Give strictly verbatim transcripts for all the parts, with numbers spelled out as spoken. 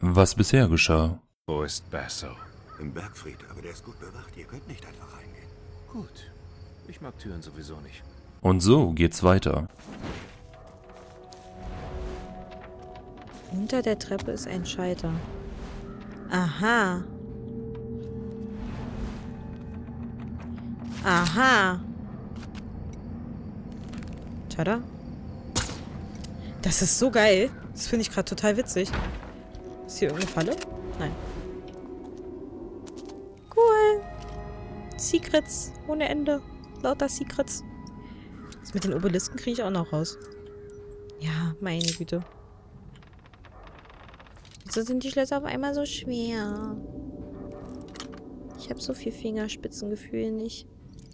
was bisher geschah. Wo ist Basso? Im Bergfried, aber der ist gut bewacht. Ihr könnt nicht einfach reingehen. Gut. Ich mag Türen sowieso nicht. Und so geht's weiter. Unter der Treppe ist ein Schalter. Aha. Aha. Tada. Das ist so geil. Das finde ich gerade total witzig. Ist hier irgendeine Falle? Nein. Cool. Secrets ohne Ende. Lauter Secrets. Das mit den Obelisken kriege ich auch noch raus. Ja, meine Güte. Wieso sind die Schlösser auf einmal so schwer? Ich habe so viel Fingerspitzengefühl nicht.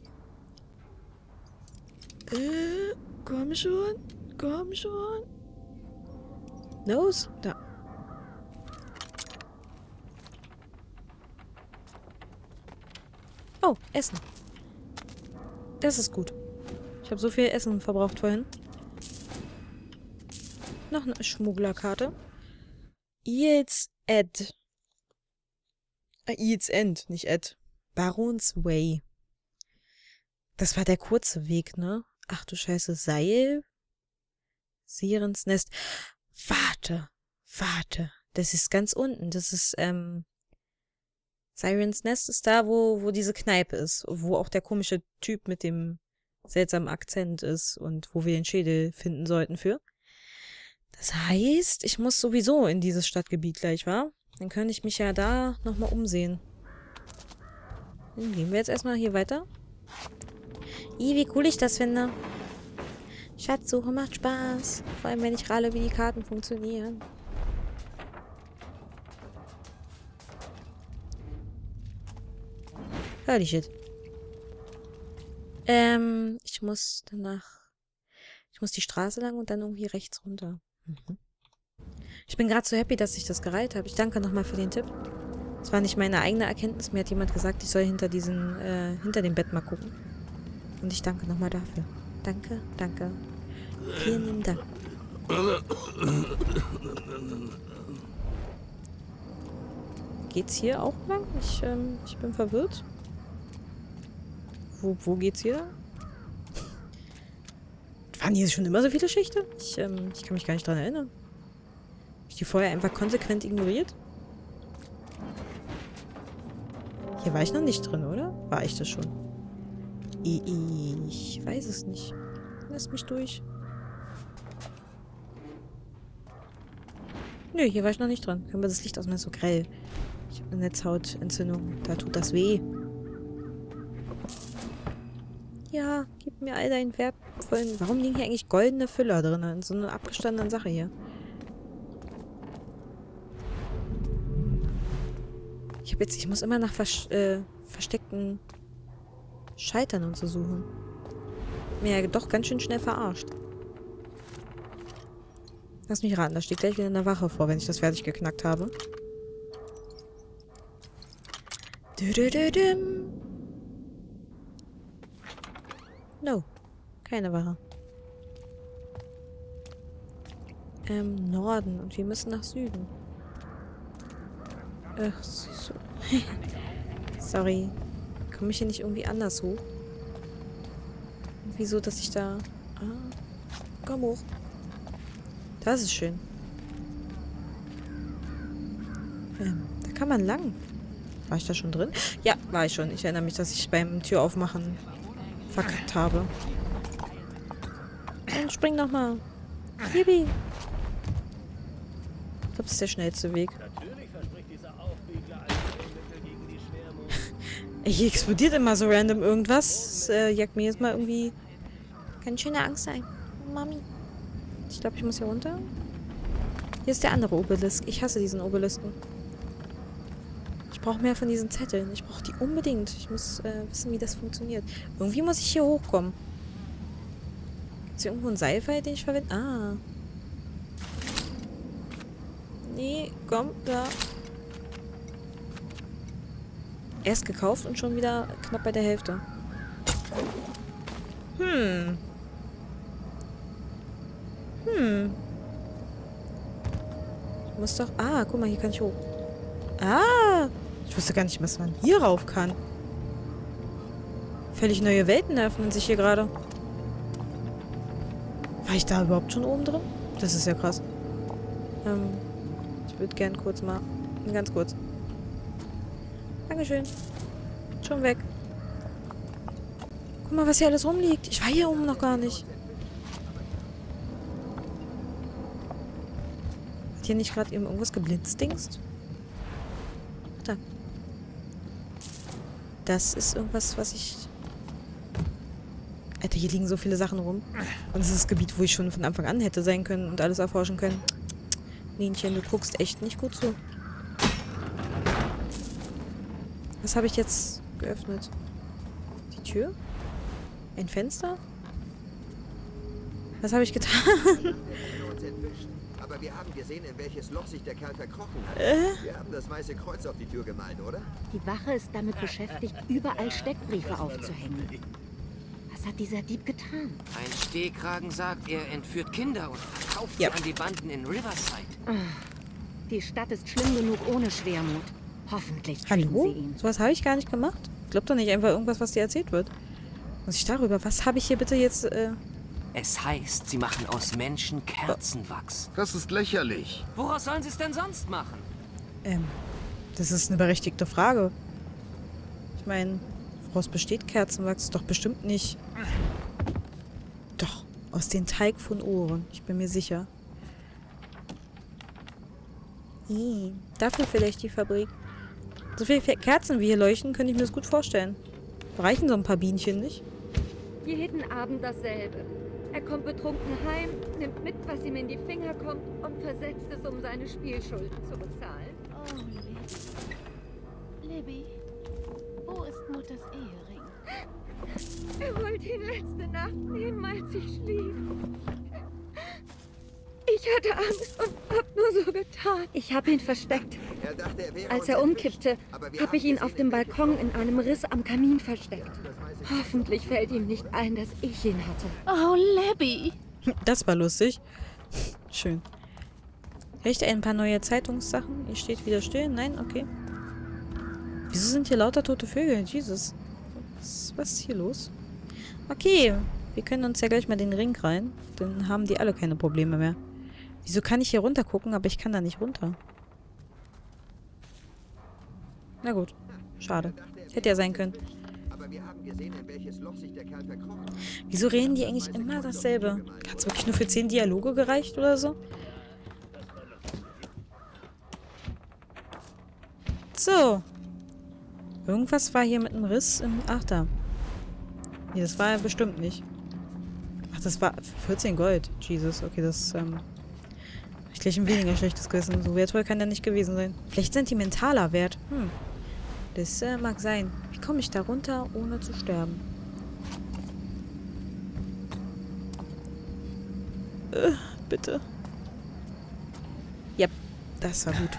Äh, komm schon. Komm schon. Los, da. Oh, Essen. Das ist gut. Ich habe so viel Essen verbraucht vorhin. Noch eine Schmugglerkarte. Eels Ed. Äh, Eels End, nicht Ed. Barons Way. Das war der kurze Weg, ne? Ach du Scheiße, Seil. Sirens Nest. Warte, warte. Das ist ganz unten. Das ist, ähm... Sirens Nest ist da, wo, wo diese Kneipe ist. Wo auch der komische Typ mit dem seltsamen Akzent ist. Und wo wir den Schädel finden sollten für. Das heißt, ich muss sowieso in dieses Stadtgebiet gleich, wa? Dann könnte ich mich ja da nochmal umsehen. Dann gehen wir jetzt erstmal hier weiter. Ih, wie cool ich das finde. Schatzsuche macht Spaß. Vor allem, wenn ich ralle, wie die Karten funktionieren. Holy shit. Ähm, ich muss danach... Ich muss die Straße lang und dann irgendwie rechts runter. Mhm. Ich bin gerade so happy, dass ich das gereiht habe. Ich danke nochmal für den Tipp. Es war nicht meine eigene Erkenntnis. Mir hat jemand gesagt, ich soll hinter diesen, äh, hinter dem Bett mal gucken. Und ich danke nochmal dafür. Danke, danke. Vielen lieben Dank. Geht's hier auch lang? Ich, ähm, ich bin verwirrt. Wo, wo geht's hier? Waren hier schon immer so viele Schächte? Ich, ähm, ich kann mich gar nicht dran erinnern. Hab ich die vorher einfach konsequent ignoriert? Hier war ich noch nicht drin, oder? War ich das schon? Ich weiß es nicht. Lass mich durch. Nö, hier war ich noch nicht dran. Können wir das Licht aus mir so grell? Ich habe eine Netzhautentzündung. Da tut das weh. Ja, gib mir all deinen wertvollen... Warum liegen hier eigentlich goldene Füller drin? In so einer abgestandenen Sache hier. Ich habe jetzt... Ich muss immer nach vers äh, versteckten Schaltern und so suchen. Mir ja doch ganz schön schnell verarscht. Lass mich raten, da steht gleich wieder eine Wache vor, wenn ich das fertig geknackt habe. Dü-dü-dü-düm. No, keine Wache. Ähm, Norden. Und wir müssen nach Süden. Ach, so. Sorry. Komme ich hier nicht irgendwie anders hoch? Wieso, dass ich da... Ah, komm hoch. Das ist schön. Ähm, da kann man lang. War ich da schon drin? Ja, war ich schon. Ich erinnere mich, dass ich beim Türaufmachen verkackt habe. Dann spring noch mal. Yippie. Ich glaube, das ist der schnellste Weg. Hier explodiert immer so random irgendwas. Das äh, jagt mir jetzt mal irgendwie... Kann schöne Angst sein. Mami. Ich glaube, ich muss hier runter. Hier ist der andere Obelisk. Ich hasse diesen Obelisken. Ich brauche mehr von diesen Zetteln. Ich brauche die unbedingt. Ich muss äh, wissen, wie das funktioniert. Irgendwie muss ich hier hochkommen. Gibt es hier irgendwo einen Seilpfeil, den ich verwende? Ah. Nee, komm, da. Erst gekauft und schon wieder knapp bei der Hälfte. Hm. Hm. Muss doch... Ah, guck mal, hier kann ich hoch. Ah! Ich wusste gar nicht, was man hier rauf kann. Völlig neue Welten öffnen sich hier gerade. War ich da überhaupt schon oben drin? Das ist ja krass. Ähm, ich würde gern kurz mal... Ganz kurz. Dankeschön. Schon weg. Guck mal, was hier alles rumliegt. Ich war hier oben noch gar nicht. Hat hier nicht gerade irgendwas geblitzdingst? Da. Das ist irgendwas, was ich... Alter, hier liegen so viele Sachen rum. Und es ist das Gebiet, wo ich schon von Anfang an hätte sein können und alles erforschen können. Linchen, du guckst echt nicht gut zu. Was habe ich jetzt geöffnet? Die Tür? Ein Fenster? Was habe ich getan? Aber wir haben gesehen, in welches Loch sich der Kerl verkrochen hat. Äh? Wir haben das weiße Kreuz auf die Tür gemalt, oder? Die Wache ist damit beschäftigt, überall Steckbriefe aufzuhängen. Was hat dieser Dieb getan? Ein Stehkragen sagt, er entführt Kinder und verkauft Ja. sie an die Banden in Riverside. Die Stadt ist schlimm genug ohne Schwermut. Hoffentlich kriegen Hallo? sie ihn. Sowas habe ich gar nicht gemacht. Glaub doch nicht einfach irgendwas, was dir erzählt wird. Muss ich darüber? Was habe ich hier bitte jetzt... Äh Es heißt, sie machen aus Menschen Kerzenwachs. Das ist lächerlich. Woraus sollen sie es denn sonst machen? Ähm, das ist eine berechtigte Frage. Ich meine, woraus besteht Kerzenwachs? Doch bestimmt nicht. Doch, aus dem Teig von Ohren. Ich bin mir sicher. Ih, dafür vielleicht die Fabrik. So viele Kerzen wie hier leuchten, könnte ich mir das gut vorstellen. Reichen so ein paar Bienchen nicht? Jeden Abend dasselbe. Er kommt betrunken heim, nimmt mit, was ihm in die Finger kommt und versetzt es, um seine Spielschulden zu bezahlen. Oh, Libby. Libby, wo ist Mutters Ehering? Er wollte ihn letzte Nacht nehmen, als ich schlief. Ich hatte Angst und hab nur so getan. Ich habe ihn versteckt. Er dachte, er wäre Als uns er entwischt. umkippte, Aber wir habe ich ihn haben auf dem gesehen, in Balkon welches in einem Riss am Kamin versteckt. Hoffentlich fällt ihm nicht ein, dass ich ihn hatte. Oh, Libby. Das war lustig. Schön. Echt ein paar neue Zeitungssachen? Ihr steht wieder still? Nein? Okay. Wieso sind hier lauter tote Vögel? Jesus. Was, was ist hier los? Okay. Wir können uns ja gleich mal den Ring rein. Dann haben die alle keine Probleme mehr. Wieso kann ich hier runter gucken, aber ich kann da nicht runter? Na gut. Schade. Hätte ja sein können. Aber wir haben gesehen, in welches Loch sich der Kerl verkrochen hat. Wieso reden die eigentlich immer dasselbe? Hat es wirklich nur für zehn Dialoge gereicht oder so? So. Irgendwas war hier mit einem Riss im... Ach, da. Nee, das war ja bestimmt nicht. Ach, das war vierzehn Gold. Jesus, okay, das, ähm... hab ich gleich ein weniger schlechtes Gewissen. So wertvoll kann der nicht gewesen sein. Vielleicht sentimentaler Wert. Hm. Das äh, mag sein. Wie komme ich da runter, ohne zu sterben? Äh, bitte. Ja, das war gut.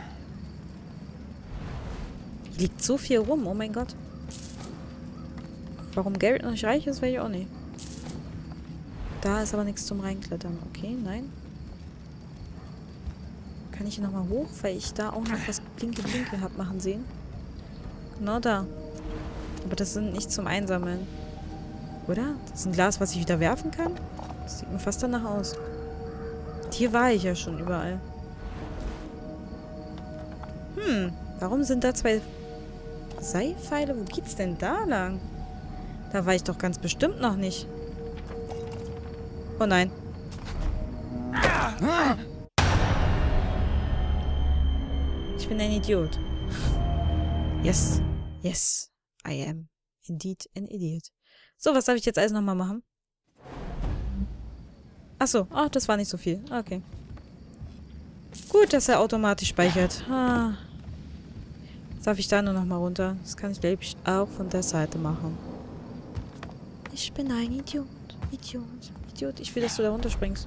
Hier liegt so viel rum, oh mein Gott. Warum Geld noch nicht reich ist, weiß ich auch nicht. Da ist aber nichts zum Reinklettern. Okay, nein. Kann ich hier nochmal hoch, weil ich da auch noch was Blinke-Blinke hab machen sehen? Genau da. Aber das sind nicht zum Einsammeln. Oder? Das ist ein Glas, was ich wieder werfen kann? Das sieht mir fast danach aus. Und hier war ich ja schon überall. Hm, warum sind da zwei Seilpfeile? Wo geht's denn da lang? Da war ich doch ganz bestimmt noch nicht. Oh nein. Ich bin ein Idiot. Yes. Yes. I am indeed an idiot. So, was darf ich jetzt alles nochmal machen? Achso. Ach, das war nicht so viel. Okay. Gut, dass er automatisch speichert. Ah. Jetzt darf ich da nur nochmal runter. Das kann ich, glaube ich, auch von der Seite machen. Ich bin ein Idiot. Idiot. Idiot. Ich will, dass du da runterspringst.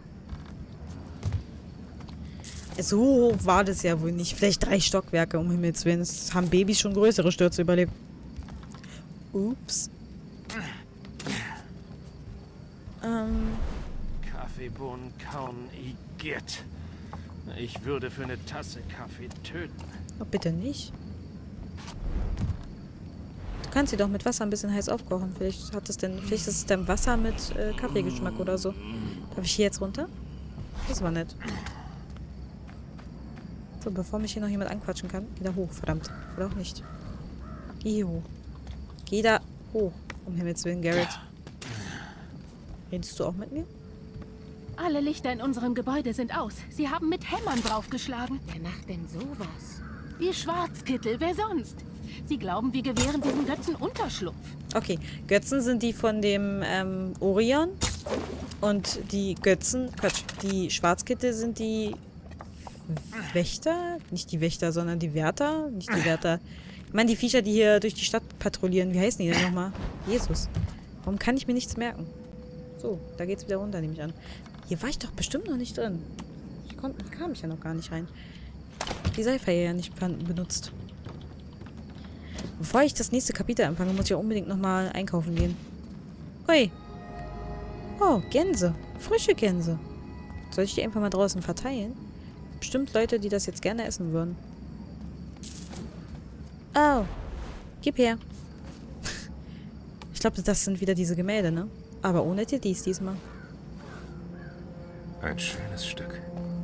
So hoch war das ja wohl nicht. Vielleicht drei Stockwerke, um Himmels Willen. Es haben Babys schon größere Stürze überlebt. Ups. Ähm. Kaffeebohnen kauen, Igitt. Ich würde für eine Tasse Kaffee töten. Oh, bitte nicht. Du kannst sie doch mit Wasser ein bisschen heiß aufkochen. Vielleicht hat es denn, vielleicht ist es dann Wasser mit äh, Kaffeegeschmack oder so. Darf ich hier jetzt runter? Das war nett. So, bevor mich hier noch jemand anquatschen kann, geh da hoch, verdammt. Oder auch nicht. Geh hier hoch. Geh da hoch. Um Himmels Willen, Garrett. Redest du auch mit mir? Alle Lichter in unserem Gebäude sind aus. Sie haben mit Hämmern draufgeschlagen. Wer macht denn sowas? Die Schwarzkittel, wer sonst? Sie glauben, wir gewähren diesen Götzen Unterschlupf. Okay, Götzen sind die von dem ähm, Orion. Und die Götzen, Quatsch, die Schwarzkittel sind die Wächter? Nicht die Wächter, sondern die Wärter? Nicht die Wärter. Ich meine, die Viecher, die hier durch die Stadt patrouillieren. Wie heißen die denn nochmal? Jesus. Warum kann ich mir nichts merken? So, da geht's wieder runter, nehme ich an. Hier war ich doch bestimmt noch nicht drin. Ich komm, kam ich ja noch gar nicht rein. Die Seife ja nicht benutzt. Bevor ich das nächste Kapitel anfange, muss ich ja unbedingt nochmal einkaufen gehen. Ui. Oh, Gänse. Frische Gänse. Soll ich die einfach mal draußen verteilen? Bestimmt Leute, die das jetzt gerne essen würden. Oh. Gib her. Ich glaube, das sind wieder diese Gemälde, ne? Aber ohne T Ds diesmal. Ein schönes Stück.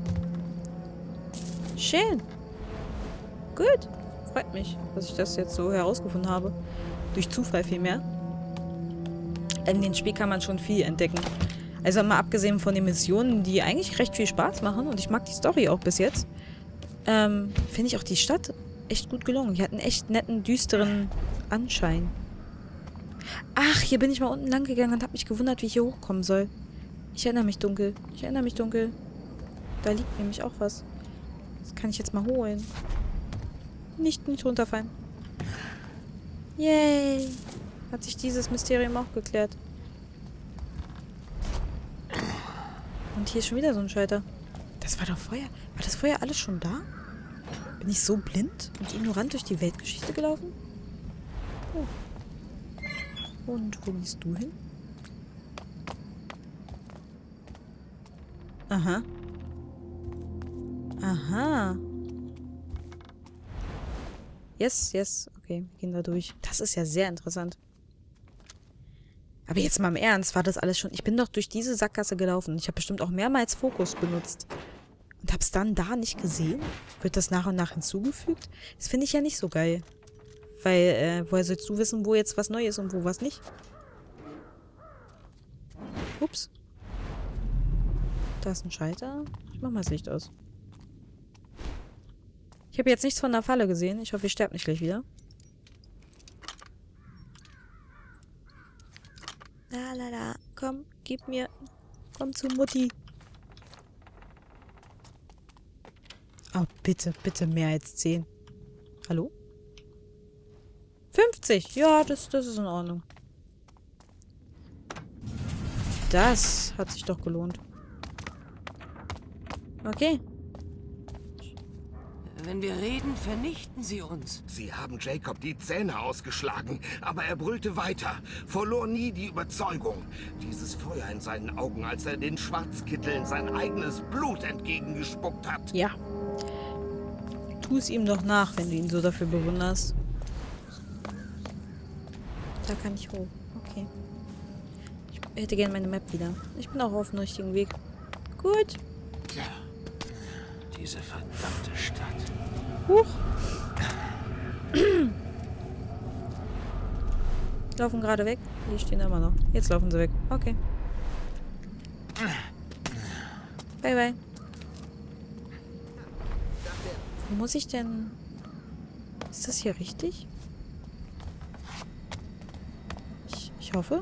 Schön. Gut. Freut mich, dass ich das jetzt so herausgefunden habe. Durch Zufall vielmehr. In dem Spiel kann man schon viel entdecken. Also mal abgesehen von den Missionen, die eigentlich recht viel Spaß machen, und ich mag die Story auch bis jetzt, ähm, finde ich auch die Stadt echt gut gelungen. Die hat einen echt netten, düsteren Anschein. Ach, hier bin ich mal unten lang gegangen und habe mich gewundert, wie ich hier hochkommen soll. Ich erinnere mich dunkel. Ich erinnere mich dunkel. Da liegt nämlich auch was. Das kann ich jetzt mal holen. Nicht, nicht runterfallen. Yay. Hat sich dieses Mysterium auch geklärt. Und hier ist schon wieder so ein Schalter. Das war doch vorher... War das vorher alles schon da? Bin ich so blind und ignorant durch die Weltgeschichte gelaufen? Oh. Und wo gehst du hin? Aha. Aha. Yes, yes. Okay, wir gehen da durch. Das ist ja sehr interessant. Aber jetzt mal im Ernst, war das alles schon... Ich bin doch durch diese Sackgasse gelaufen. Ich habe bestimmt auch mehrmals Fokus benutzt. Und hab's dann da nicht gesehen? Wird das nach und nach hinzugefügt? Das finde ich ja nicht so geil. Weil, äh, woher sollst du wissen, wo jetzt was neu ist und wo was nicht? Ups. Da ist ein Schalter. Ich mach mal das Licht aus. Ich habe jetzt nichts von der Falle gesehen. Ich hoffe, ich sterbe nicht gleich wieder. La la la. Komm, gib mir. Komm zu Mutti. Oh, bitte, bitte mehr als zehn. Hallo? fünfzig. Ja, das, das ist in Ordnung. Das hat sich doch gelohnt. Okay. Wenn wir reden, vernichten sie uns. Sie haben Jacob die Zähne ausgeschlagen, aber er brüllte weiter, verlor nie die Überzeugung. Dieses Feuer in seinen Augen, als er den Schwarzkitteln sein eigenes Blut entgegengespuckt hat. Ja. Tu es ihm doch nach, wenn du ihn so dafür bewunderst. Da kann ich hoch. Okay. Ich hätte gerne meine Map wieder. Ich bin auch auf dem richtigen Weg. Gut. Ja. Diese verdammte Stadt. Huch. Laufen gerade weg. Die stehen immer noch. Jetzt laufen sie weg. Okay. Bye, bye. Wo muss ich denn... Ist das hier richtig? Ich, ich hoffe.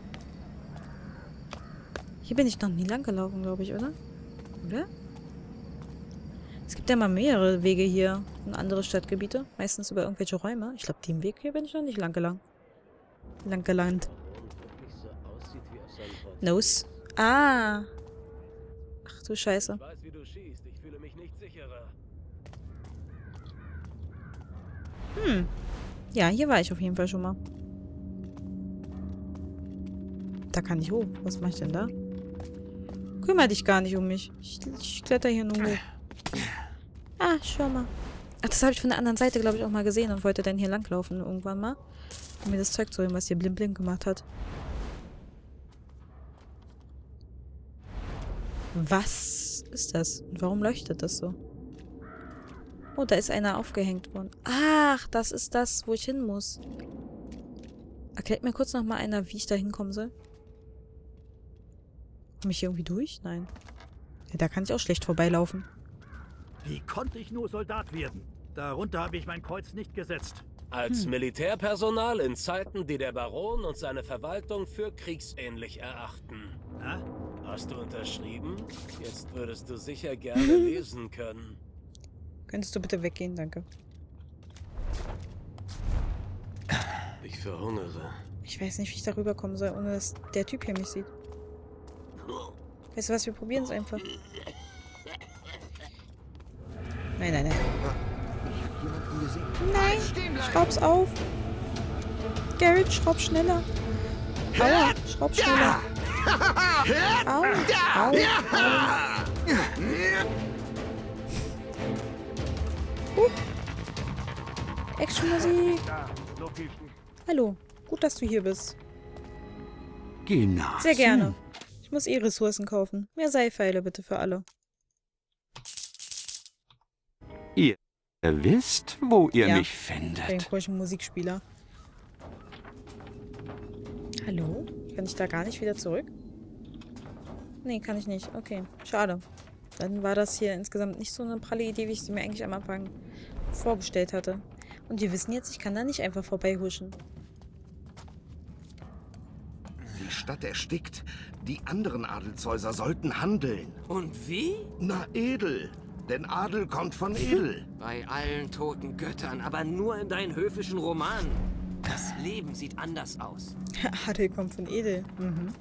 Hier bin ich noch nie lang gelaufen, glaube ich, oder? Oder? Es gibt ja mal mehrere Wege hier in andere Stadtgebiete. Meistens über irgendwelche Räume. Ich glaube, den Weg hier bin ich noch nicht lang gelang. Lang gelangt. Nose. Ah. Ach du Scheiße. Hm. Ja, hier war ich auf jeden Fall schon mal. Da kann ich hoch. Was mache ich denn da? Kümmere dich gar nicht um mich. Ich, ich kletter hier nur hoch. Ah, schau mal. Ach, das habe ich von der anderen Seite, glaube ich, auch mal gesehen und wollte dann hier langlaufen irgendwann mal. Um mir das Zeug zu holen, was hier blim blim gemacht hat. Was ist das? Und warum leuchtet das so? Oh, da ist einer aufgehängt worden. Ach, das ist das, wo ich hin muss. Erklärt mir kurz noch mal einer, wie ich da hinkommen soll. Komme ich hier irgendwie durch? Nein. Ja, da kann ich auch schlecht vorbeilaufen. Wie konnte ich nur Soldat werden? Darunter habe ich mein Kreuz nicht gesetzt. Als Hm. Militärpersonal in Zeiten, die der Baron und seine Verwaltung für kriegsähnlich erachten. Na? Hast du unterschrieben? Jetzt würdest du sicher gerne lesen können. Könntest du bitte weggehen? Danke. Ich verhungere. Ich weiß nicht, wie ich darüber kommen soll, ohne dass der Typ hier mich sieht. Weißt du was, wir probieren es einfach. Nein, nein, nein. Nein, schraub's auf. Garrett, schraub schneller. Aua, schraub schneller. Au, au, au. Uh. Actionmusik. Hallo, gut, dass du hier bist. Genau. Sehr gerne. Ich muss eh Ressourcen kaufen. Mehr Seilpfeile bitte für alle. Ihr wisst, wo ihr Ja, mich findet. Den komischen Musikspieler. Hallo? Kann ich da gar nicht wieder zurück? Nee, kann ich nicht. Okay, schade. Dann war das hier insgesamt nicht so eine pralle Idee, wie ich sie mir eigentlich am Anfang vorgestellt hatte. Und wir wissen jetzt, ich kann da nicht einfach vorbeihuschen. Die Stadt erstickt. Die anderen Adelshäuser sollten handeln. Und wie? Na, edel. Denn Adel kommt von edel. Bei allen toten Göttern, aber nur in deinen höfischen Romanen. Das Leben sieht anders aus. Adel kommt von edel. Mhm.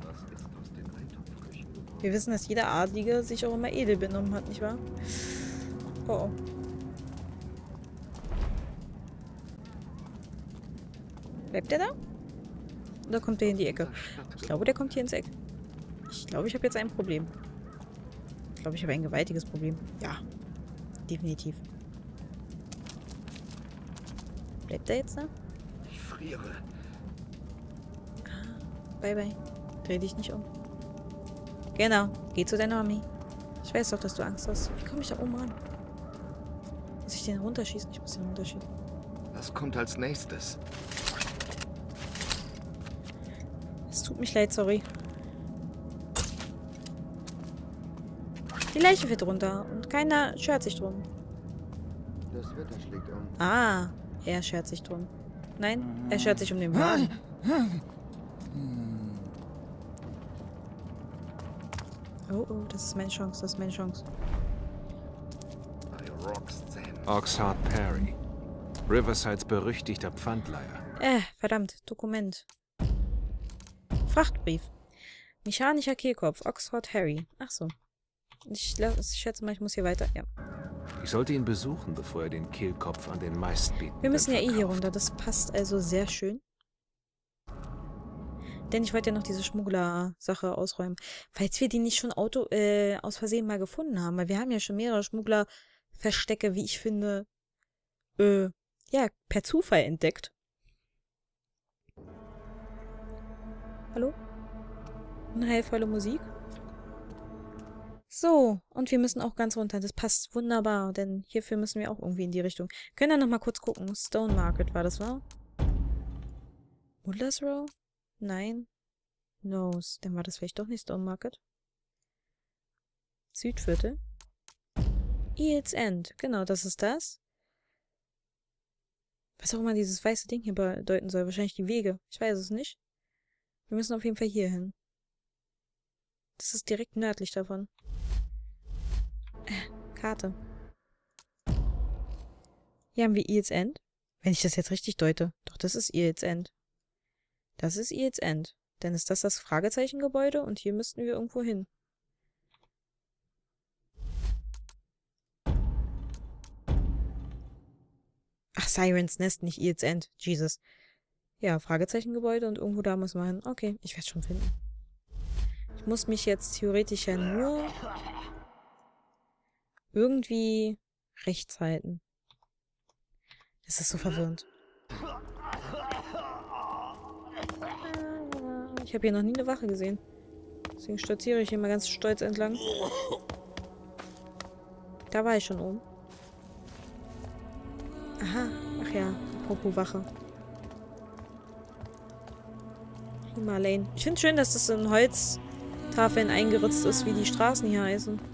Wir wissen, dass jeder Adlige sich auch immer edel benommen hat, nicht wahr? Oh, oh. Bleibt der da? Oder kommt der in die Ecke? Ich glaube, der kommt hier ins Eck. Ich glaube, ich habe jetzt ein Problem. Ich glaube, ich habe ein gewaltiges Problem. Ja, definitiv. Bleibt der jetzt da? Ich friere. Bye, bye. Dreh dich nicht um. Genau. Geh zu deiner Mami. Ich weiß doch, dass du Angst hast. Wie komme ich da oben ran? Muss ich den runterschießen? Ich muss den runterschießen. Was kommt als nächstes? Es tut mich leid, sorry. Die Leiche fährt runter und keiner schert sich drum. Das Wetter schlägt um. Ah, er schert sich drum. Nein, er schert sich um den Wagen. Oh, oh, das ist meine Chance, das ist meine Chance. Oxheart Perry. Riversides berüchtigter Pfandleiher. Äh, verdammt, Dokument. Frachtbrief. Mechanischer Kehlkopf, Oxford Harry. Ach so. Ich, ich schätze mal, ich muss hier weiter. Ja. Ich sollte ihn besuchen, bevor er den Kehlkopf an den meistbietenden Wir müssen ja eh verkauft. hier runter. Das passt also sehr schön. Denn ich wollte ja noch diese Schmuggler-Sache ausräumen. Falls wir die nicht schon Auto, äh, aus Versehen mal gefunden haben. Weil wir haben ja schon mehrere Schmuggler-Verstecke, wie ich finde, äh, ja, per Zufall entdeckt. Hallo? Eine heilvolle Musik. So, und wir müssen auch ganz runter. Das passt wunderbar, denn hierfür müssen wir auch irgendwie in die Richtung. Können wir noch mal kurz gucken. Stone Market war das, wa? Woodless Row? Nein. Nose. Dann war das vielleicht doch nicht Stone Market. Südviertel. Eels End. Genau, das ist das. Was auch immer dieses weiße Ding hier bedeuten soll. Wahrscheinlich die Wege. Ich weiß es nicht. Wir müssen auf jeden Fall hier hin. Das ist direkt nördlich davon. Äh, Karte. Hier haben wir Eels End. Wenn ich das jetzt richtig deute. Doch, das ist Eels End. Das ist Eels End. Dann ist das das Fragezeichengebäude und hier müssten wir irgendwo hin. Ach, Sirens Nest, nicht Eels End. Jesus. Ja, Fragezeichengebäude und irgendwo da muss man hin. Okay, ich werde es schon finden. Ich muss mich jetzt theoretisch ja nur irgendwie Rechts halten. Das ist so verwirrend. Ich habe hier noch nie eine Wache gesehen. Deswegen stolziere ich hier mal ganz stolz entlang. Da war ich schon oben. Aha. Ach ja. Apropos Wache. Marlene. Ich finde schön, dass das in Holztafeln eingeritzt ist, wie die Straßen hier heißen.